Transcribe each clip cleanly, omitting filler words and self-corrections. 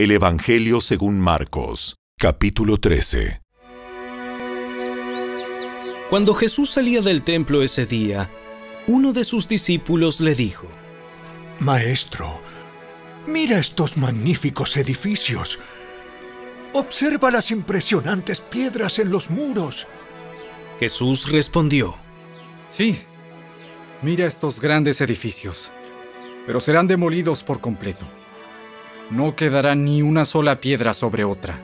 El Evangelio según Marcos, capítulo 13. Cuando Jesús salía del templo ese día, uno de sus discípulos le dijo: Maestro, mira estos magníficos edificios. Observa las impresionantes piedras en los muros. Jesús respondió: Sí, mira estos grandes edificios, pero serán demolidos por completo. No quedará ni una sola piedra sobre otra.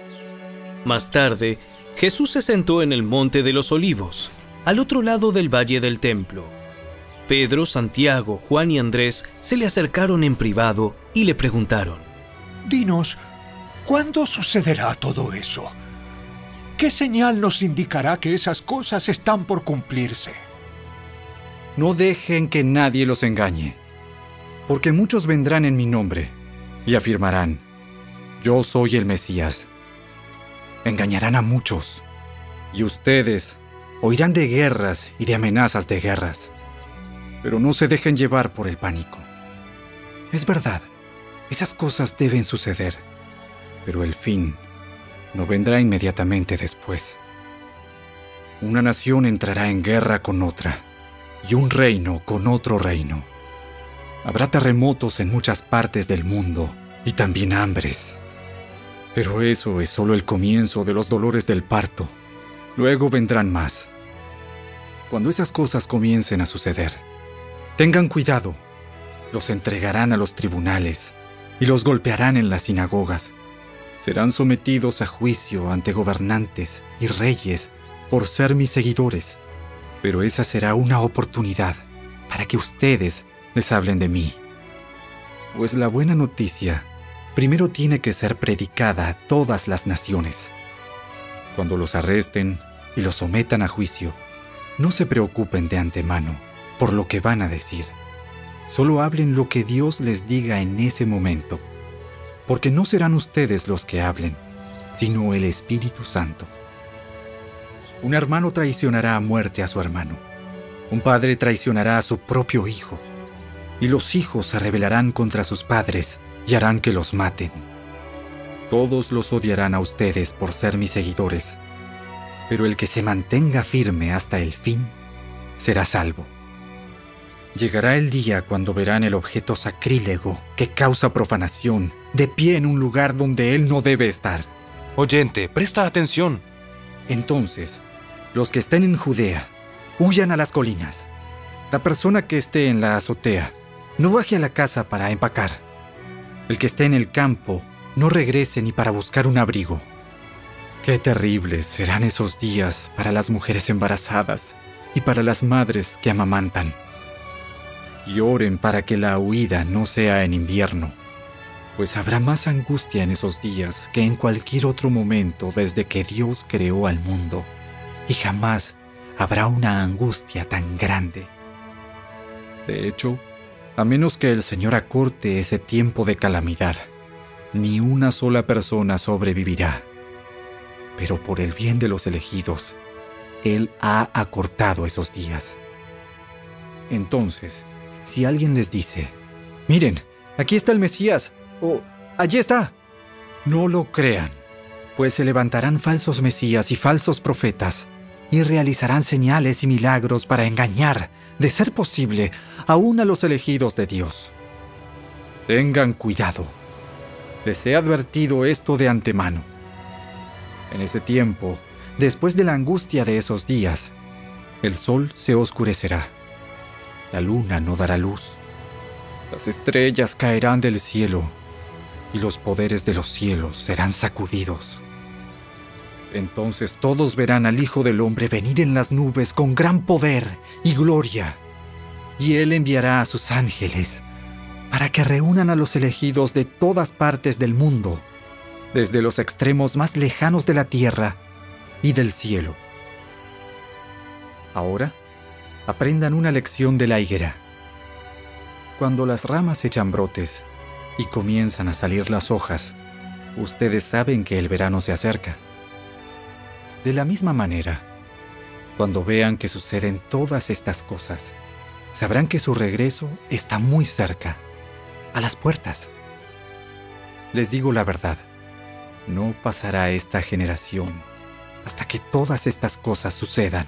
Más tarde, Jesús se sentó en el Monte de los Olivos, al otro lado del valle del templo. Pedro, Santiago, Juan y Andrés se le acercaron en privado y le preguntaron: Dinos, ¿cuándo sucederá todo eso? ¿Qué señal nos indicará que esas cosas están por cumplirse? No dejen que nadie los engañe, porque muchos vendrán en mi nombre y afirmarán: yo soy el Mesías. Engañarán a muchos, y ustedes oirán de guerras y de amenazas de guerras. Pero no se dejen llevar por el pánico. Es verdad, esas cosas deben suceder, pero el fin no vendrá inmediatamente después. Una nación entrará en guerra con otra, y un reino con otro reino. Habrá terremotos en muchas partes del mundo, y también hambres. Pero eso es solo el comienzo de los dolores del parto. Luego vendrán más. Cuando esas cosas comiencen a suceder, tengan cuidado. Los entregarán a los tribunales y los golpearán en las sinagogas. Serán sometidos a juicio ante gobernantes y reyes por ser mis seguidores. Pero esa será una oportunidad para que ustedes les hablen de mí. Pues la buena noticia primero tiene que ser predicada a todas las naciones. Cuando los arresten y los sometan a juicio, no se preocupen de antemano por lo que van a decir. Solo hablen lo que Dios les diga en ese momento, porque no serán ustedes los que hablen, sino el Espíritu Santo. Un hermano traicionará a muerte a su hermano. Un padre traicionará a su propio hijo. Y los hijos se rebelarán contra sus padres y harán que los maten. Todos los odiarán a ustedes por ser mis seguidores, pero el que se mantenga firme hasta el fin será salvo. Llegará el día cuando verán el objeto sacrílego que causa profanación de pie en un lugar donde él no debe estar. Oyente, presta atención. Entonces, los que estén en Judea, huyan a las colinas. La persona que esté en la azotea, no baje a la casa para empacar. El que esté en el campo, no regrese ni para buscar un abrigo. Qué terribles serán esos días para las mujeres embarazadas y para las madres que amamantan. Y oren para que la huida no sea en invierno, pues habrá más angustia en esos días que en cualquier otro momento desde que Dios creó al mundo, y jamás habrá una angustia tan grande. De hecho, a menos que el Señor acorte ese tiempo de calamidad, ni una sola persona sobrevivirá. Pero por el bien de los elegidos, Él ha acortado esos días. Entonces, si alguien les dice: miren, aquí está el Mesías, o allí está, no lo crean, pues se levantarán falsos mesías y falsos profetas, y realizarán señales y milagros para engañar, de ser posible, aún a los elegidos de Dios. Tengan cuidado. Les he advertido esto de antemano. En ese tiempo, después de la angustia de esos días, el sol se oscurecerá. La luna no dará luz. Las estrellas caerán del cielo, y los poderes de los cielos serán sacudidos. Entonces todos verán al Hijo del Hombre venir en las nubes con gran poder y gloria, y Él enviará a sus ángeles para que reúnan a los elegidos de todas partes del mundo, desde los extremos más lejanos de la tierra y del cielo. Ahora, aprendan una lección de la higuera. Cuando las ramas echan brotes y comienzan a salir las hojas, ustedes saben que el verano se acerca. De la misma manera, cuando vean que suceden todas estas cosas, sabrán que su regreso está muy cerca, a las puertas. Les digo la verdad, no pasará esta generación hasta que todas estas cosas sucedan.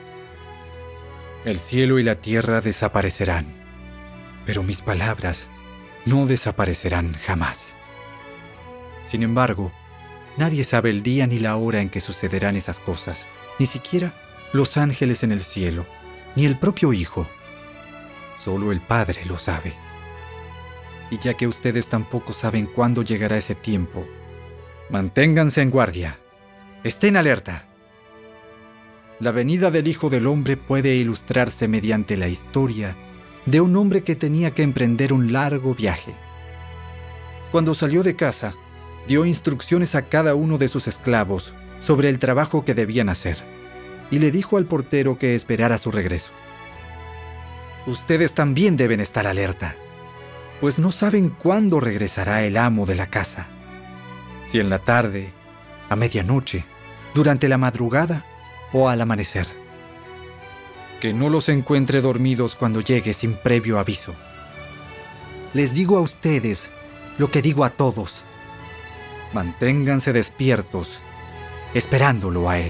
El cielo y la tierra desaparecerán, pero mis palabras no desaparecerán jamás. Sin embargo, nadie sabe el día ni la hora en que sucederán esas cosas, ni siquiera los ángeles en el cielo, ni el propio Hijo. Solo el Padre lo sabe. Y ya que ustedes tampoco saben cuándo llegará ese tiempo, manténganse en guardia. Estén alerta. La venida del Hijo del Hombre puede ilustrarse mediante la historia de un hombre que tenía que emprender un largo viaje. Cuando salió de casa, dio instrucciones a cada uno de sus esclavos sobre el trabajo que debían hacer, y le dijo al portero que esperara su regreso. Ustedes también deben estar alerta, pues no saben cuándo regresará el amo de la casa. Si en la tarde, a medianoche, durante la madrugada o al amanecer. Que no los encuentre dormidos cuando llegue sin previo aviso. Les digo a ustedes lo que digo a todos. Manténganse despiertos, esperándolo a él.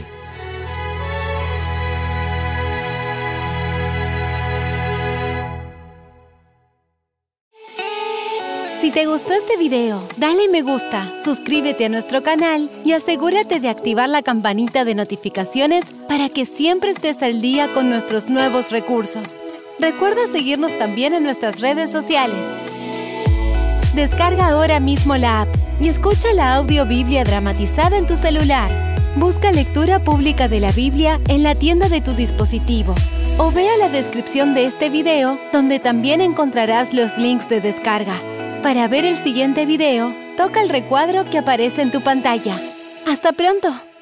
Si te gustó este video, dale me gusta, suscríbete a nuestro canal y asegúrate de activar la campanita de notificaciones para que siempre estés al día con nuestros nuevos recursos. Recuerda seguirnos también en nuestras redes sociales. Descarga ahora mismo la app y escucha la audiobiblia dramatizada en tu celular. Busca lectura pública de la Biblia en la tienda de tu dispositivo o ve a la descripción de este video donde también encontrarás los links de descarga. Para ver el siguiente video, toca el recuadro que aparece en tu pantalla. ¡Hasta pronto!